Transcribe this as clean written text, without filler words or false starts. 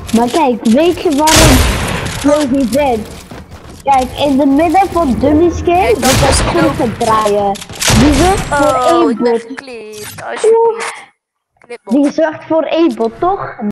Maar kijk, weet je waarom ik niet ben? Kijk, in de midden van Dummy Skin moet dat goed te draaien. Die zorgt voor Oh, één ik ben bot. geklipt. Alsjeblieft. Knip op. Die zorgt voor één bot, toch?